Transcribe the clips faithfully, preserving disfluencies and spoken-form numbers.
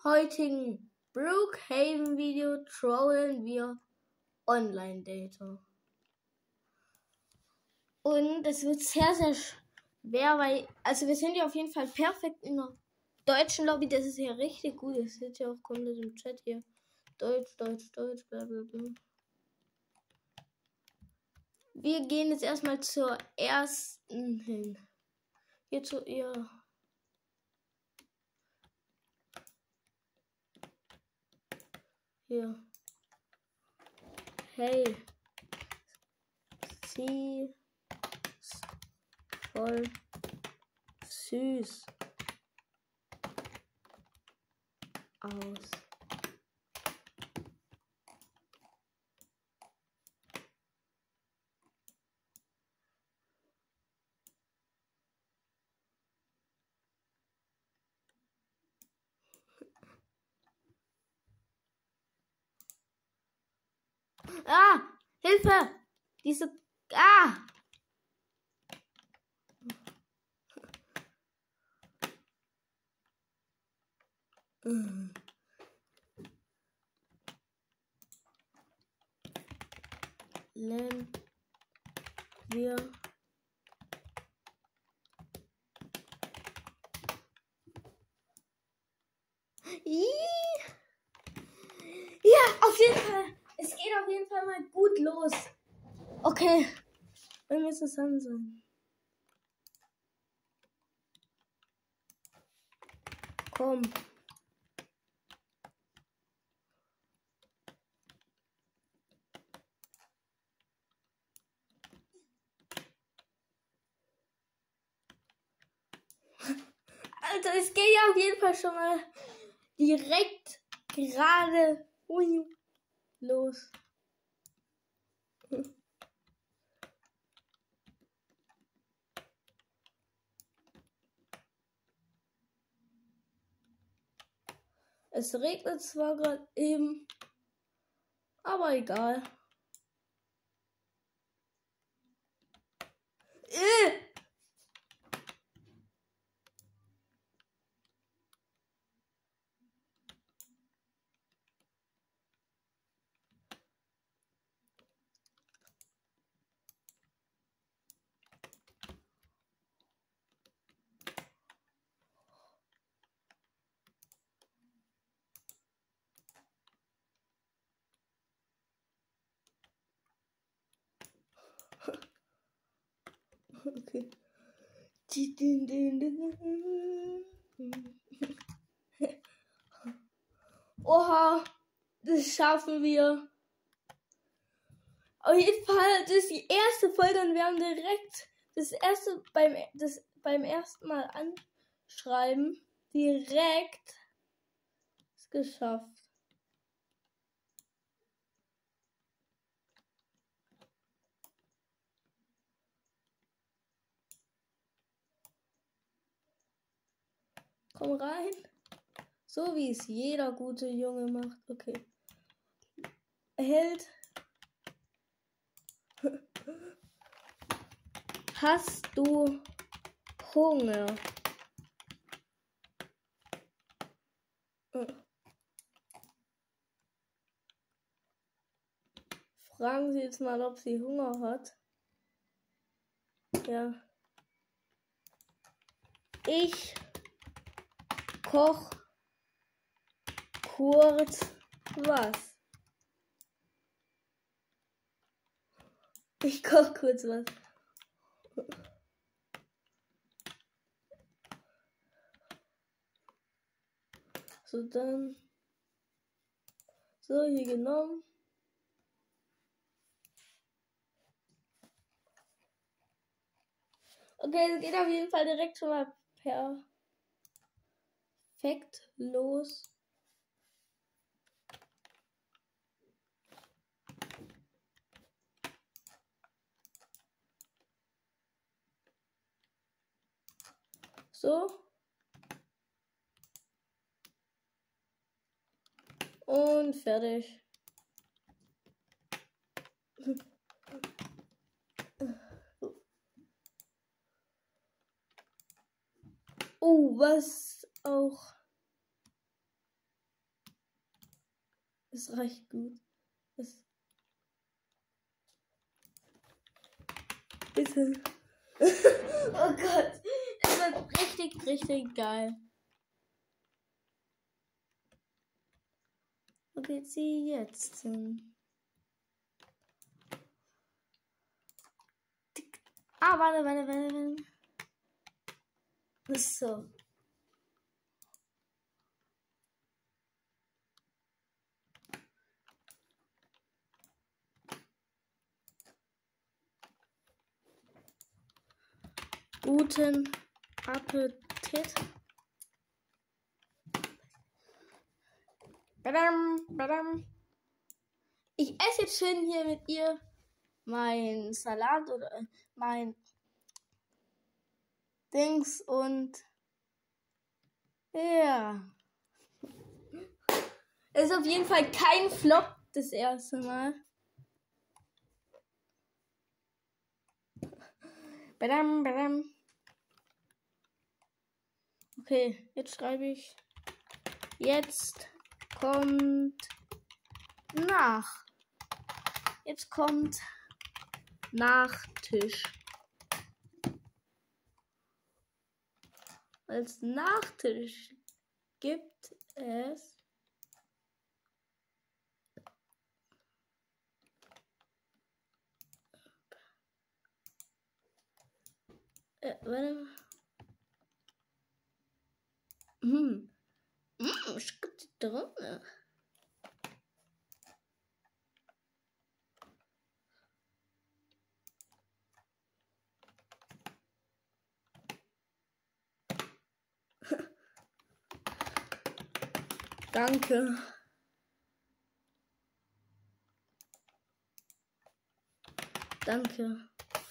heutigen Brookhaven Video trollen wir Online-Data. Und es wird sehr, sehr schwer, weil, also wir sind ja auf jeden Fall perfekt in der deutschen Lobby, das ist ja richtig gut. Das steht ja auch komplett im Chat hier. Deutsch, Deutsch, Deutsch, bla bla bla. Wir gehen jetzt erstmal zur ersten hin. Hier zu ihr. Hier. Hey. Sie ist voll süß aus. Ah! Hilfe! Diese. Ah! Lernen wir ja, auf jeden Fall. Es geht auf jeden Fall mal gut los. Okay. Wenn wir zusammen sind. Komm. Also es geht ja auf jeden Fall schon mal direkt gerade los. Es regnet zwar gerade eben, aber egal. Äh! Okay. Oha, das schaffen wir. Auf jeden Fall, das ist die erste Folge und wir haben direkt das erste beim, das, beim ersten Mal anschreiben direkt geschafft. Komm rein. So wie es jeder gute Junge macht. Okay. Held. Hast du Hunger? Fragen Sie jetzt mal, ob sie Hunger hat. Ja. Ich koch kurz was. Ich koch kurz was. So, dann. So, hier genommen. Okay, es geht auf jeden Fall direkt schon mal perfekt los. So. Und fertig. Oh, was auch Das reicht gut. Das Bitte. Oh Gott. Es wird richtig, richtig geil. Wo geht sie jetzt hin? Ah, warte, warte, warte, warte. So. Guten Appetit. Badam, badam. Ich esse jetzt schön hier mit ihr mein Salat oder mein Dings und ja. Es ist auf jeden Fall kein Flop das erste Mal. Badam, badam. Okay, jetzt schreibe ich. Jetzt kommt nach. Jetzt kommt Nachtisch. Als Nachtisch gibt es äh, warte. Hm. Hm, Schritt drin. Danke. Danke.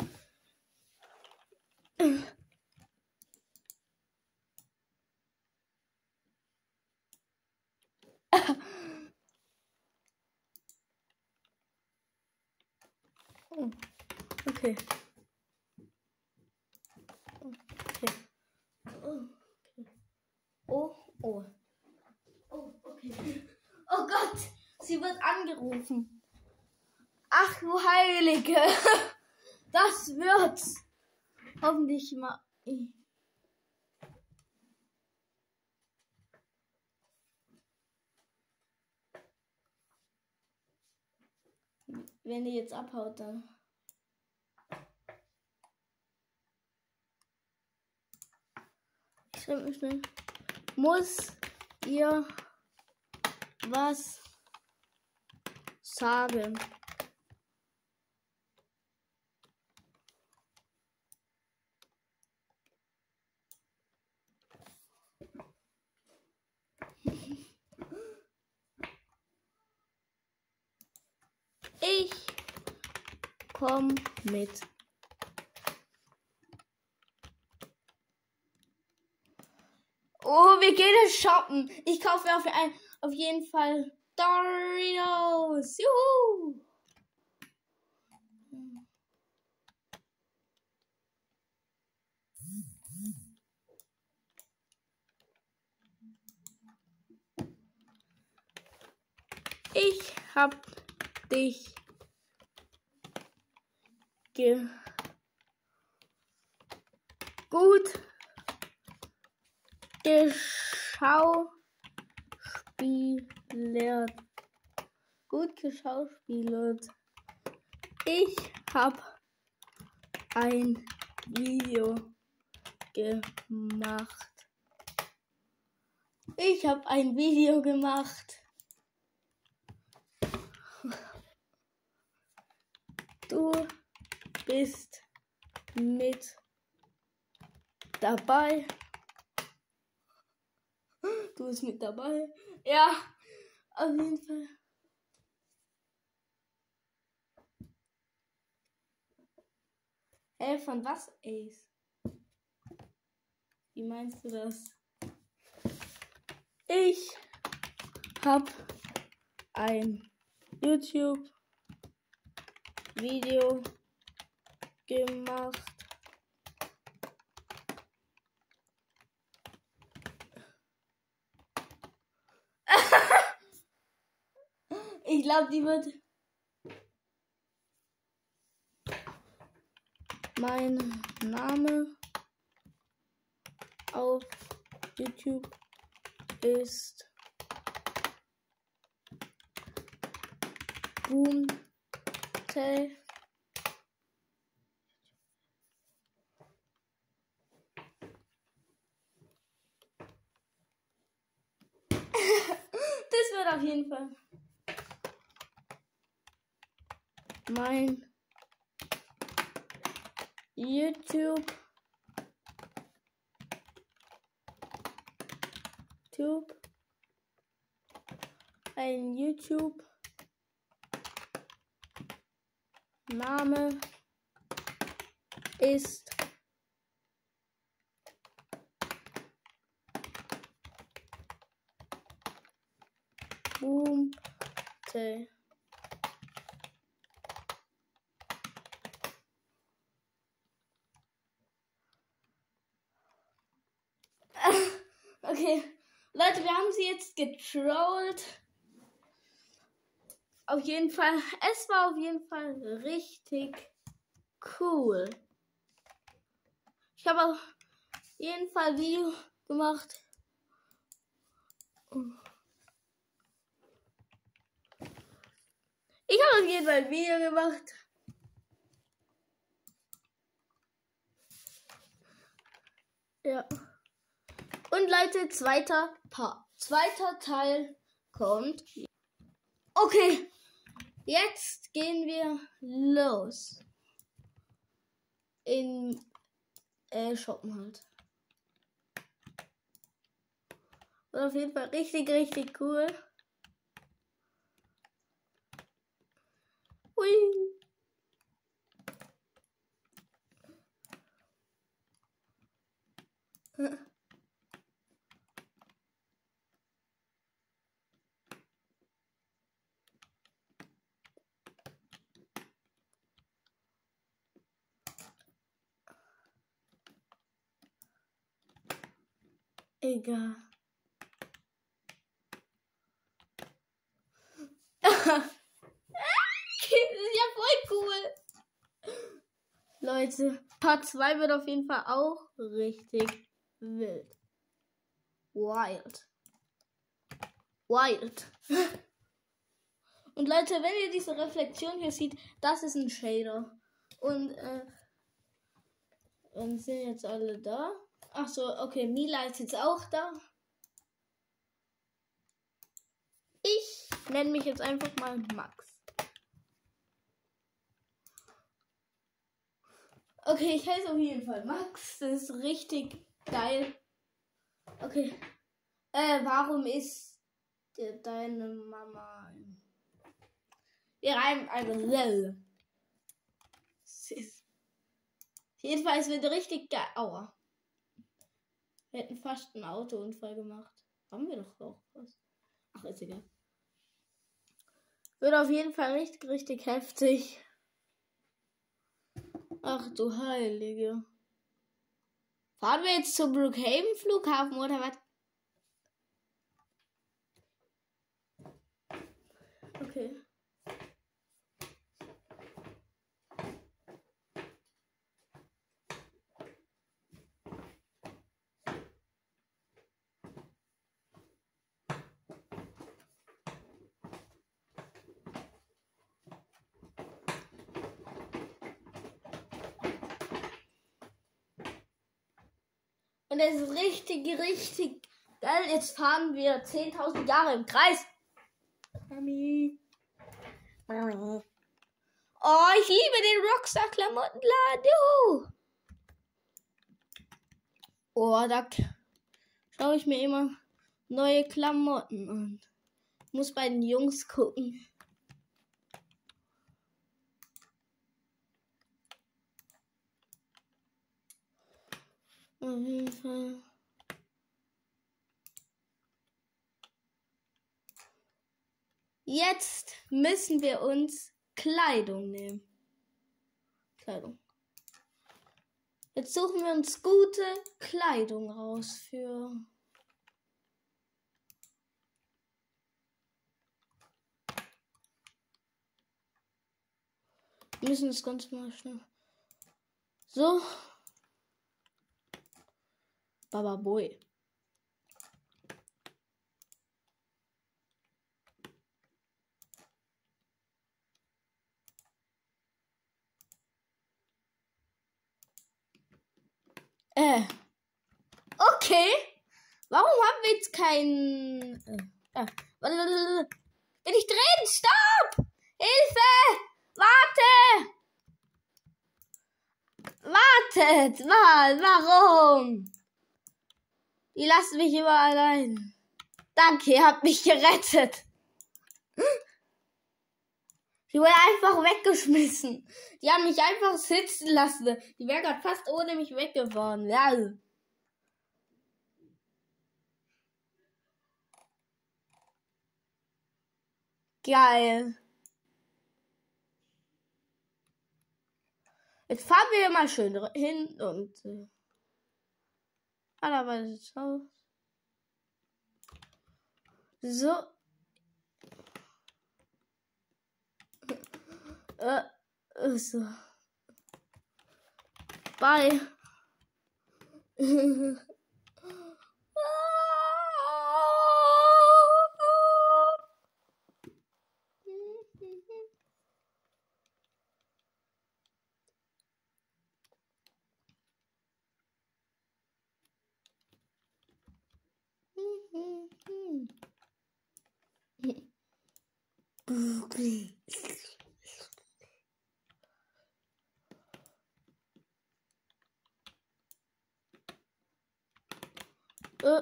Oh, okay. Okay. Oh, okay. Oh, oh. Oh, okay. Oh Gott, sie wird angerufen. Ach du Heilige. Das wird's. Hoffentlich mal. Wenn die jetzt abhaut, dann. Ich schreibe mir schnell. Muss ihr was sagen? Ich komm mit. Oh, wir gehen jetzt shoppen. Ich kaufe auf, ein, auf jeden Fall Doritos. Juhu! Ich hab dich ge gut geschauspielert. Gut geschauspielert. Ich hab ein Video gemacht. Ich hab ein Video gemacht. Du bist mit dabei. Du bist mit dabei. Ja, auf jeden Fall. Hä, von was, Ace? Wie meinst du das? Ich hab ein YouTube-Video gemacht. glaube, die wird mein Name auf YouTube ist Boomtel. Das wird auf jeden Fall mein YouTube YouTube ein YouTube Name ist Boomtel. Okay, Leute, wir haben sie jetzt getrollt. Auf jeden Fall, es war auf jeden Fall richtig cool. Ich habe auf jeden Fall ein Video gemacht. Ich habe auf jeden Fall ein Video gemacht. Ja. Und Leute, zweiter Part. Zweiter Teil kommt. Okay. Jetzt gehen wir los. In äh, shoppen halt. Und auf jeden Fall richtig, richtig cool. Hui. Egal. Das ist ja voll cool. Leute, Part zwei wird auf jeden Fall auch richtig wild. Wild. Wild. Und Leute, wenn ihr diese Reflexion hier seht, das ist ein Shader. Und äh, dann sind jetzt alle da. Ach so, okay, Mila ist jetzt auch da. Ich nenne mich jetzt einfach mal Max. Okay, ich heiße auf jeden Fall Max. Das ist richtig geil. Okay. Äh, warum ist de deine Mama? Wir reimen einfach L. Jedenfalls wird richtig geil. Aua. Wir hätten fast einen Autounfall gemacht. Haben wir doch auch was. Ach, ist egal. Wird auf jeden Fall richtig, richtig heftig. Ach du Heilige. Fahren wir jetzt zum Brookhaven Flughafen oder was? Okay. Und das ist richtig, richtig geil. Jetzt fahren wir zehntausend Jahre im Kreis. Mami. Mami. Oh, ich liebe den Rockstar-Klamottenladen. Oh, da schaue ich mir immer neue Klamotten an. Ich muss bei den Jungs gucken. Auf jeden Fall. Jetzt müssen wir uns Kleidung nehmen. Kleidung. Jetzt suchen wir uns gute Kleidung raus für... Wir müssen das ganz mal schnell. So. Baba Boy. Äh. Okay. Warum haben wir jetzt keinen... Äh, äh, bin ich drin? Stopp! Hilfe! Warte! Wartet mal, warum? Die lassen mich immer allein. Danke, ihr habt mich gerettet. Die wurden einfach weggeschmissen. Die haben mich einfach sitzen lassen. Die wären gerade fast ohne mich weggefahren. Ja. Geil. Jetzt fahren wir mal schön hin und äh, allerweise aus. So. Äh, äh, so. Bye. äh.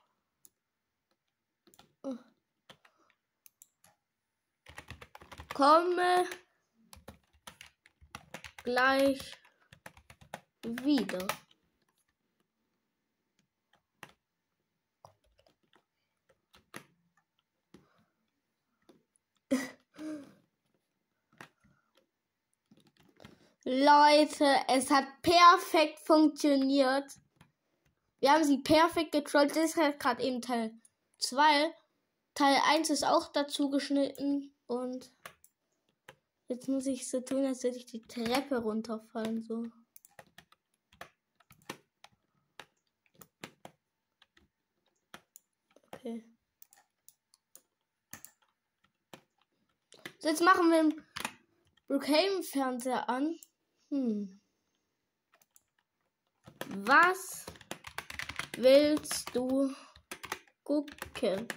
Komme gleich wieder. Leute, es hat perfekt funktioniert. Wir haben sie perfekt getrollt. Das ist halt gerade eben Teil zwei. Teil eins ist auch dazu geschnitten. Und jetzt muss ich so tun, als würde ich die Treppe runterfallen. So. Okay. So, jetzt machen wir den Brookhaven-Fernseher an. Hm. Was willst du gucken?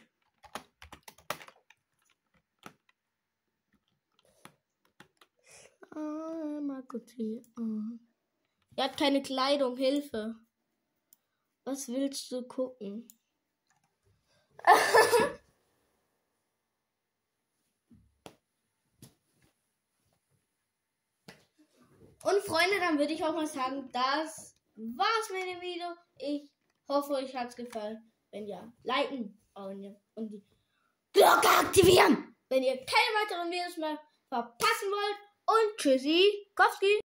Ah, Markuti. Oh. Er hat keine Kleidung, Hilfe. Was willst du gucken? Und Freunde, dann würde ich auch mal sagen, das war's mit dem Video. Ich hoffe, euch hat's gefallen. Wenn ja, liken und die Glocke aktivieren, wenn ihr keine weiteren Videos mehr verpassen wollt. Und tschüssi, Kowski.